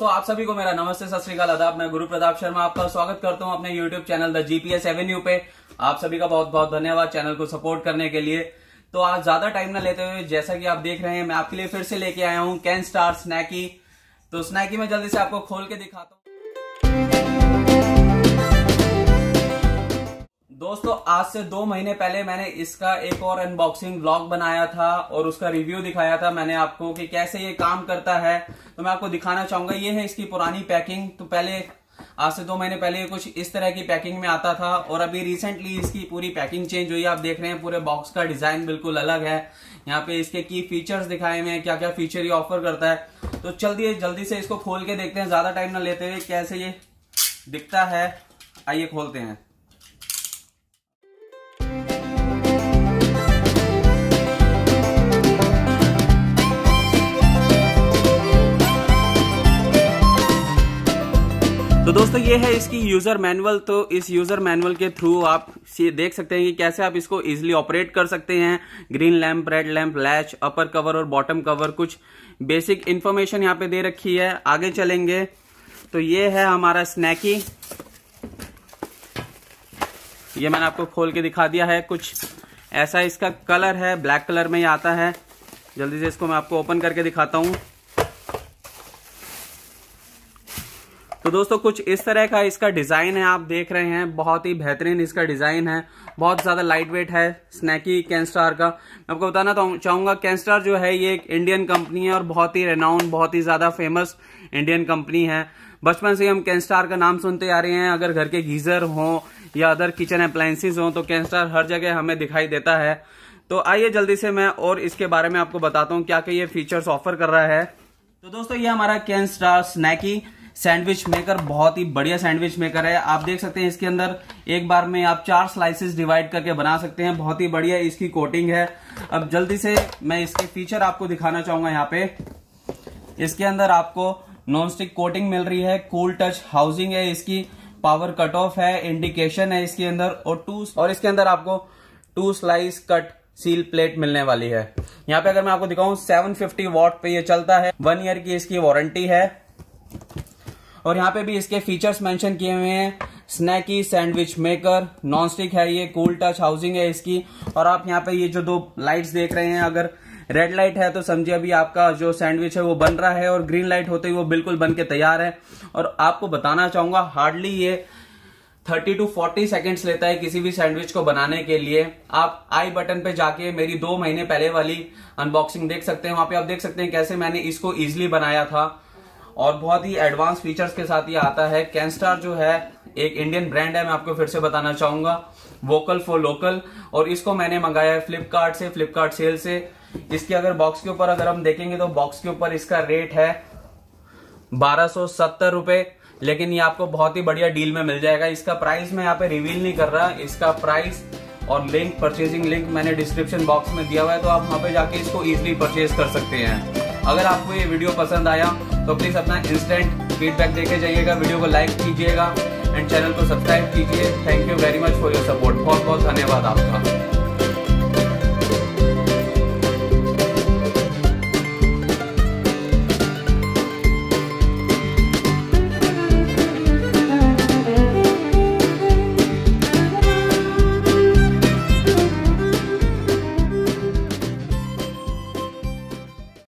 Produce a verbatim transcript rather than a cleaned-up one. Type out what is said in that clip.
आप सभी को मेरा नमस्ते, सत श्री अकाल, आदाब। मैं गुरु प्रताप शर्मा आपका स्वागत करता हूं अपने YouTube channel the GPS avenue पे। आप सभी का बहुत बहुत धन्यवाद चैनल को सपोर्ट करने के लिए। तो आज ज्यादा टाइम ना लेते हुए, जैसा कि आप देख रहे हैं, मैं आपके लिए फिर से लेके आया हूं कैन स्टार स्नैकी। तो स्नैकी में जल्दी से आपको खोल के दिखाता हूं। दोस्तों, आज से दो महीने पहले मैंने इसका एक और अनबॉक्सिंग व्लॉग बनाया था और उसका रिव्यू दिखाया था मैंने आपको कि कैसे ये काम करता है। तो मैं आपको दिखाना चाहूंगा। ये है इसकी पुरानी पैकिंग। तो पहले आज से दो महीने पहले कुछ इस तरह की पैकिंग में आता था और अभी रिसेंटली इसकी पूरी पैकिंग चेंज हुई है। आप देख रहे हैं पूरे बॉक्स का डिजाइन बिल्कुल अलग है। यहाँ पे इसके की फीचर्स दिखाए हुए हैं, क्या क्या फीचर ये ऑफर करता है। तो चलिए जल्दी से इसको खोल के देखते हैं, ज्यादा टाइम ना लेते हुए, कैसे ये दिखता है। आइए खोलते हैं। तो दोस्तों, ये है इसकी यूजर मैनुअल। तो इस यूजर मैनुअल के थ्रू आप देख सकते हैं कि कैसे आप इसको इजीली ऑपरेट कर सकते हैं। Green lamp, red lamp, latch, upper cover और बॉटम कवर, कुछ बेसिक इंफॉर्मेशन यहाँ पे दे रखी है। आगे चलेंगे तो ये है हमारा स्नैकी। ये मैंने आपको खोल के दिखा दिया है। कुछ ऐसा इसका कलर है, ब्लैक कलर में ये आता है। जल्दी से इसको मैं आपको ओपन करके दिखाता हूं। तो दोस्तों, कुछ इस तरह का इसका डिजाइन है, आप देख रहे हैं। बहुत ही बेहतरीन इसका डिजाइन है, बहुत ज्यादा लाइट वेट है स्नैकी कैन स्टार का। मैं आपको बताना चाहूंगा, कैन स्टार जो है ये एक इंडियन कंपनी है और बहुत ही रेनाउंड, बहुत ही ज्यादा फेमस इंडियन कंपनी है। बचपन से ही हम कैन स्टार का नाम सुनते आ रहे हैं। अगर घर के गीजर हो या अदर किचन अप्लायंसेज हो तो कैन स्टार हर जगह हमें दिखाई देता है। तो आइए जल्दी से मैं और इसके बारे में आपको बताता हूँ क्या क्या ये फीचर्स ऑफर कर रहा है। तो दोस्तों, ये हमारा Kenstar snacky sandwich maker बहुत ही बढ़िया सैंडविच मेकर है। आप देख सकते हैं इसके अंदर एक बार में आप चार स्लाइसेस डिवाइड करके बना सकते हैं। बहुत ही बढ़िया इसकी कोटिंग है। अब जल्दी से मैं इसके फीचर आपको दिखाना चाहूंगा। यहाँ पे इसके अंदर आपको नॉन स्टिक कोटिंग मिल रही है, कूल टच हाउसिंग है इसकी, पावर कट ऑफ है, इंडिकेशन है इसके अंदर, और टू और इसके अंदर आपको two slice cut seal plate मिलने वाली है। यहाँ पे अगर मैं आपको दिखाऊं, सेवन फिफ्टी वॉट पे ये चलता है। वन ईयर की इसकी वारंटी है। और यहाँ पे भी इसके फीचर्स मेंशन किए हुए हैं। Snacky sandwich maker, non stick है ये, कूल टच हाउसिंग है इसकी। और आप यहाँ पे ये जो दो लाइट्स देख रहे हैं, अगर रेड लाइट है तो समझिए अभी आपका जो सैंडविच है वो बन रहा है, और ग्रीन लाइट होते ही वो बिल्कुल बन के तैयार है। और आपको बताना चाहूंगा, हार्डली ये थर्टी टू फोर्टी सेकेंड्स लेता है किसी भी सैंडविच को बनाने के लिए। आप आई बटन पे जाके मेरी दो महीने पहले वाली अनबॉक्सिंग देख सकते हैं। वहां पे आप देख सकते हैं कैसे मैंने इसको इजिली बनाया था, और बहुत ही एडवांस फीचर्स के साथ ये आता है। कैन स्टार जो है एक इंडियन ब्रांड है, मैं आपको फिर से बताना चाहूंगा, वोकल फॉर लोकल। और इसको मैंने मंगाया है फ्लिपकार्ट से, फ्लिपकार्ट सेल से। इसके अगर बॉक्स के ऊपर अगर हम देखेंगे तो बॉक्स के ऊपर इसका रेट है बारह सौ सत्तर रुपए, लेकिन ये आपको बहुत ही बढ़िया डील में मिल जाएगा। इसका प्राइस मैं यहाँ पे रिवील नहीं कर रहा। इसका प्राइस और लिंक, परचेजिंग लिंक मैंने डिस्क्रिप्शन बॉक्स में दिया हुआ है, तो आप वहां पे जाके इसको इजिली परचेज कर सकते हैं। अगर आपको ये वीडियो पसंद आया तो प्लीज अपना इंस्टेंट फीडबैक देके जाइएगा, वीडियो को लाइक कीजिएगा एंड चैनल को सब्सक्राइब कीजिए। Thank you very much for your support. बहुत बहुत धन्यवाद आपका।